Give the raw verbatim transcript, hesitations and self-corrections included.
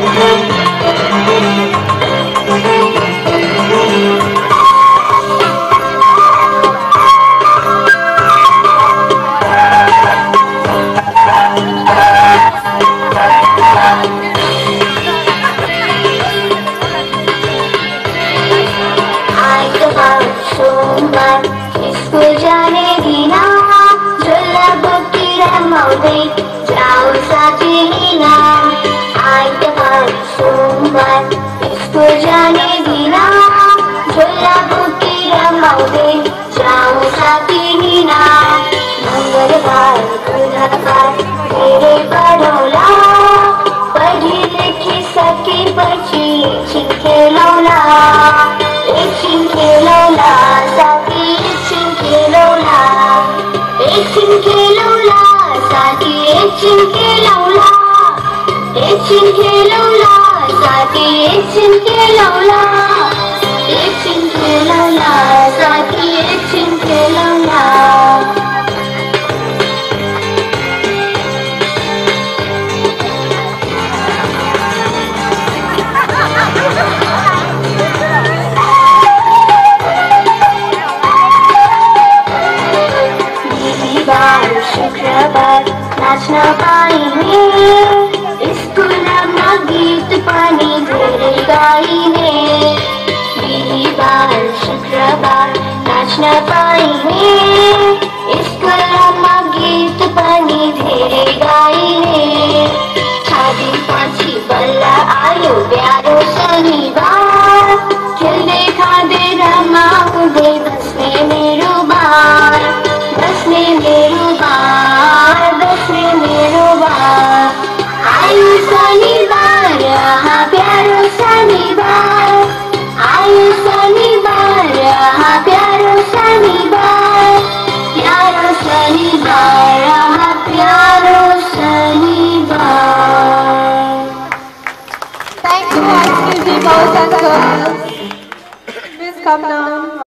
School जाने बिना झोला बोकेर मौदै जाऊ साथी लीना। आइतबार सोमबार स्कूल जाने बिना झोला बोकेर मौदै जाऊ साथी लीना। मंगलबार बुधबार धेरै पढौला पढी लेखी सकेपछि एकछिन खेलौला एकछिन खेलौला साथी एकछिन खेलौला एकछिन खेलौला साथी एकछिन खेलौला एकछिन खेलौला साथी एकछिन खेलौला एकछिन खेलौला साथी एकछिन खेलौला। शुक्रबार नाच्न पाइने स्कुलमा गीत पनि धेरै गाइने। बिहिबार शुक्रबार नाच्न पाइने स्कुलमा गीत पनि धेरै गाइने। छ दिनपछि बल्ल आयो प्यारो शनिबार खेल्दै खाँदै रमाउँदै बस्ने मेरो बार बस्ने मेरो बार बस्ने मेरो बार। आयो शनिबार हाँ प्यारो शनिबार आयो शनिबार हाँ प्यारो शनिबार प्यारो शनिबार हाँ प्यारो शनिबार। Thank you, Exclusive Boys and Girls. Please come now.